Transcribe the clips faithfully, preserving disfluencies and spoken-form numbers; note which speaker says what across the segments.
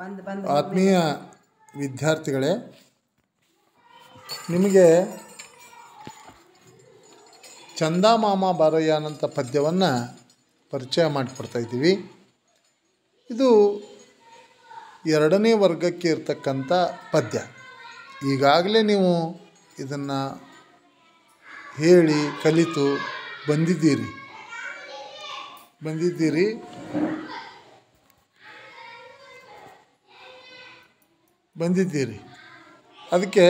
Speaker 1: ಆತ್ಮೀಯ ವಿದ್ಯಾರ್ಥಿಗಳೇ, ನಿಮಗೆ ಚಂದಮಾಮ ಬಾರಯ್ಯ ಅನ್ನಂಥ ಪದ್ಯವನ್ನು ಪರಿಚಯ ಮಾಡಿಕೊಡ್ತಾ ಇದ್ದೀವಿ. ಇದು ಎರಡನೇ ವರ್ಗಕ್ಕೆ ಇರ್ತಕ್ಕಂಥ ಪದ್ಯ. ಈಗಾಗಲೇ ನೀವು ಇದನ್ನು ಹೇಳಿ ಕಲಿತು ಬಂದಿದ್ದೀರಿ ಬಂದಿದ್ದೀರಿ ಬಂದಿದ್ದೀರಿ ಅದಕ್ಕೆ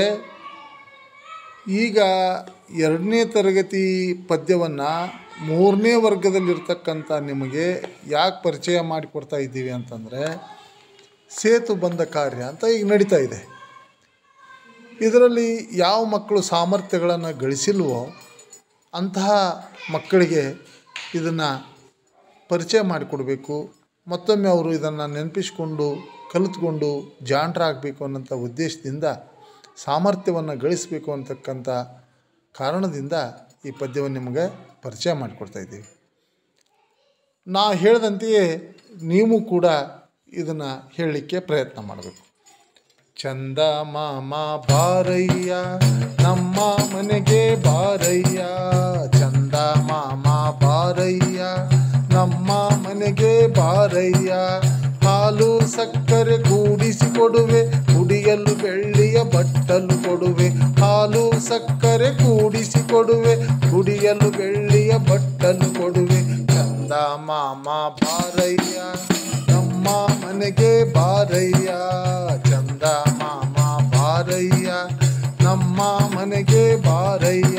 Speaker 1: ಈಗ ಎರಡನೇ ತರಗತಿ ಪದ್ಯವನ್ನು ಮೂರನೇ ವರ್ಗದಲ್ಲಿರ್ತಕ್ಕಂಥ ನಿಮಗೆ ಯಾಕೆ ಪರಿಚಯ ಮಾಡಿಕೊಡ್ತಾ ಇದ್ದೀವಿ ಅಂತಂದರೆ, ಸೇತು ಬಂಧ ಕಾರ್ಯ ಅಂತ ಈಗ ನಡೀತಾ ಇದೆ. ಇದರಲ್ಲಿ ಯಾವ ಮಕ್ಕಳು ಸಾಮರ್ಥ್ಯಗಳನ್ನು ಗಳಿಸಿಲ್ವೋ ಅಂತಹ ಮಕ್ಕಳಿಗೆ ಇದನ್ನು ಪರಿಚಯ ಮಾಡಿಕೊಡಬೇಕು. ಮತ್ತೊಮ್ಮೆ ಅವರು ಇದನ್ನು ನೆನಪಿಸ್ಕೊಂಡು ಕಲಿತ್ಕೊಂಡು ಜಾಣರಾಗಬೇಕು ಅನ್ನೋಂಥ ಉದ್ದೇಶದಿಂದ, ಸಾಮರ್ಥ್ಯವನ್ನು ಗಳಿಸಬೇಕು ಅಂತಕ್ಕಂಥ ಕಾರಣದಿಂದ ಈ ಪದ್ಯವನ್ನು ನಿಮಗೆ ಪರಿಚಯ ಮಾಡಿಕೊಡ್ತಾಯಿದ್ದೀವಿ. ನಾ ಹೇಳಿದಂತೆಯೇ ನೀವು ಕೂಡ ಇದನ್ನು ಹೇಳಲಿಕ್ಕೆ ಪ್ರಯತ್ನ ಮಾಡಬೇಕು. ಚಂದಮಾಮ ಬಾರಯ್ಯ ನಮ್ಮ ಮನೆಗೆ ಬಾರಯ್ಯ, ಚಂದಮಾಮ ಬಾರಯ್ಯ ನಮ್ಮ ಮನೆಗೆ ಬಾರಯ್ಯ, ಹಾಲು ಸಕ್ಕರೆ ಕೂಡಿಸಿ ಕೊಡುವೆ, ಕುಡಿಯಲು ಬೆಳ್ಳಿಯ ಬಟ್ಟಲು ಕೊಡುವೆ, ಹಾಲು ಸಕ್ಕರೆ ಕೂಡಿಸಿ ಕೊಡುವೆ, ಕುಡಿಯಲು ಬೆಳ್ಳಿಯ ಬಟ್ಟಲು ಕೊಡುವೆ, ಚಂದಮಾಮ ಬಾರಯ್ಯ ನಮ್ಮ ಮನೆಗೆ ಬಾರಯ್ಯ, ಚಂದಮಾಮ ಬಾರಯ್ಯ ನಮ್ಮ ಮನೆಗೆ ಬಾರಯ್ಯ.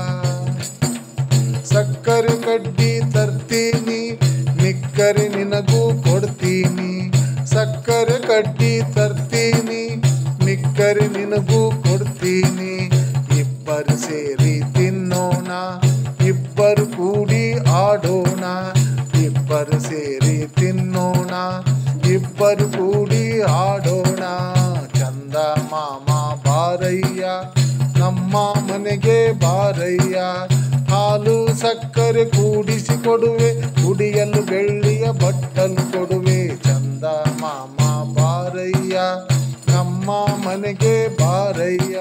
Speaker 1: ಸಕ್ಕರೆ ಕಡ್ಡಿ ತರ್ತೀನಿ, ನಿಕ್ಕರೆ ನಿನಗೂ ಕೊಡ್ತೀನಿ, ಸಕ್ಕರೆ ಕಡ್ಡಿ ತರ್ತೀನಿ, ನಿಕ್ಕರೆ ನಿನಗೂ ಕೊಡ್ತೀನಿ, ಇಬ್ಬರು ಸೇರಿ ತಿನ್ನೋಣ, ಇಬ್ಬರು ಕೂಡಿ ಆಡೋಣ, ಇಬ್ಬರು ಸೇರಿ ತಿನ್ನೋಣ, ಇಬ್ಬರು ಕೂಡಿ ಆಡೋಣ, ಚಂದಮಾಮ ಬಾರಯ್ಯ ನಮ್ಮ ಮನೆಗೆ ಬಾರಯ್ಯ, ಹಾಲು ಸಕ್ಕರೆ ಕೂಡಿಸಿ ಕೊಡುವೆ, ಕುಡಿಯಲು ಬೆಳ್ಳಿಯ ಬಟ್ಟಲು ಕೊಡುವೆ, ಚಂದಮಾಮ ಬಾರಯ್ಯ ನಮ್ಮ ಮನೆಗೆ ಬಾರಯ್ಯ.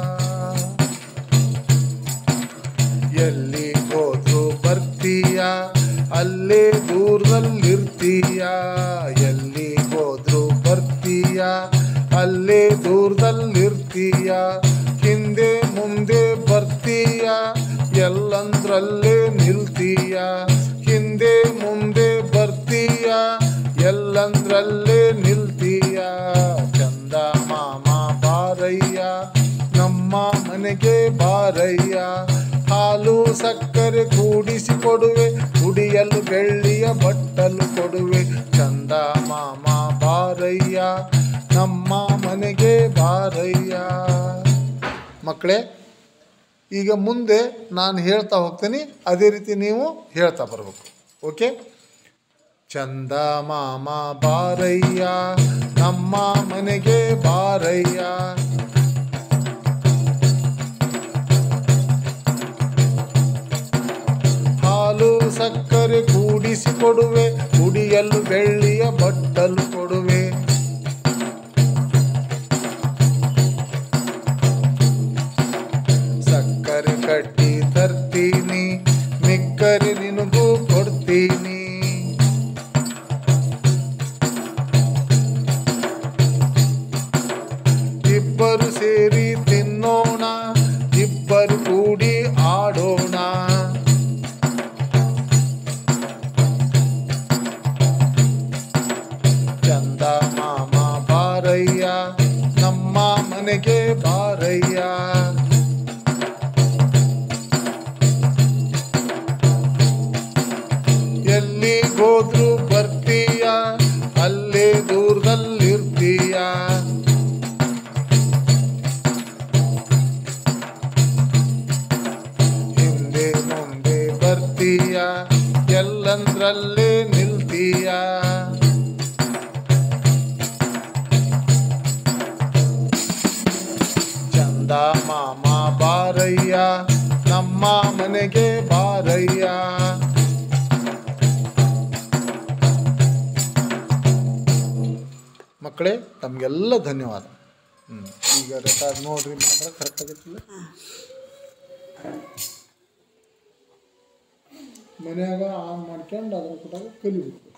Speaker 1: ಎಲ್ಲಿ ಹೋದ್ರು ಬರ್ತೀಯ, ಅಲ್ಲೇ ದೂರದಲ್ಲಿರ್ತೀಯ, ಎಲ್ಲಿ ಹೋದ್ರು ಬರ್ತೀಯ, ಅಲ್ಲೇ ದೂರದಲ್ಲಿರ್ತೀಯ, ಹಿಂದೆ ಮುಂದೆ ಬರ್ತೀಯ, ಎಲ್ಲಂದ್ರಲ್ಲೇ ನಿಲ್ತೀಯ, ಹಿಂದೆ ಮುಂದೆ ಬರ್ತೀಯ, ಎಲ್ಲಂದ್ರಲ್ಲೇ ನಿಲ್ತೀಯ, ಚಂದಮಾಮ ಬಾರಯ್ಯ ನಮ್ಮ ಮನೆಗೆ ಬಾರಯ್ಯ, ಹಾಲು ಸಕ್ಕರೆ ಕೂಡಿಸಿ ಕೊಡುವೆ, ಕುಡಿಯಲು ಬೆಳ್ಳಿಯ ಬಟ್ಟಲು ಕೊಡುವೆ, ಚಂದಮಾಮ ಬಾರಯ್ಯ ನಮ್ಮ ಮನೆಗೆ ಬಾರಯ್ಯ. ಮಕ್ಕಳೇ, ಈಗ ಮುಂದೆ ನಾನು ಹೇಳ್ತಾ ಹೋಗ್ತೀನಿ, ಅದೇ ರೀತಿ ನೀವು ಹೇಳ್ತಾ ಬರಬೇಕು. ಓಕೆ? ಚಂದಮಾಮ ಬಾರಯ್ಯ ನಮ್ಮ ಮನೆಗೆ ಬಾರಯ್ಯ, ಹಾಲು ಸಕ್ಕರೆ ಕೂಡಿಸಿ ಕೊಡುವೆ, ಕುಡಿಯಲು ಬೆಳ್ಳಿಯ ಬಟ್ಟಲು ಕೊಡುವೆ, ಸಕ್ಕರೆ ಕಡ್ಡಿ ತರ್ತೀನಿ, ನಿಕ್ಕರೆ ನಿನಗೂ ಕೊಡ್ತೀನಿ, ಇಬ್ಬರು ಸೇರಿ ತಿನ್ನೋಣ, ಇಬ್ಬರು ಕೂಡಿ ಆಡೋಣ, ಚಂದಮಾಮ ಬಾರಯ್ಯ ನಮ್ಮ ಮನೆಗೆ ಬಾರಯ್ಯ. ಎಲ್ಲಿಗೋದ್ರು ಬರ್ತೀಯ, ಅಲ್ಲೇ ದೂರದಲ್ಲಿರ್ತೀಯ, ಹಿಂದೆ ಮುಂದೆ ಬರ್ತೀಯ, ಎಲ್ಲಂದ್ರಲ್ಲೇ ನಿಲ್ತೀಯ, ಚಂದಮಾಮ ಬಾರಯ್ಯ ನಮ್ಮ ಮನೆಗೆ ಬಾರಯ್ಯ. ಮಕ್ಕಳೇ ತಮಗೆಲ್ಲ ಧನ್ಯವಾದ. ಹ್ಞೂ ಈಗ ರೆಕಾರ್ಡ್ ನೋಡಿರಿ ಮೇಡಮ್ ಕರೆಕ್ಟ್ ಆಗೈತಿಲ್ಲ. ಮನ್ಯಾಗ ಆನ್ ಮಾಡ್ಕೊಂಡು ಅದ್ರ ಕೂಡ ಕಲಿಬೇಕು.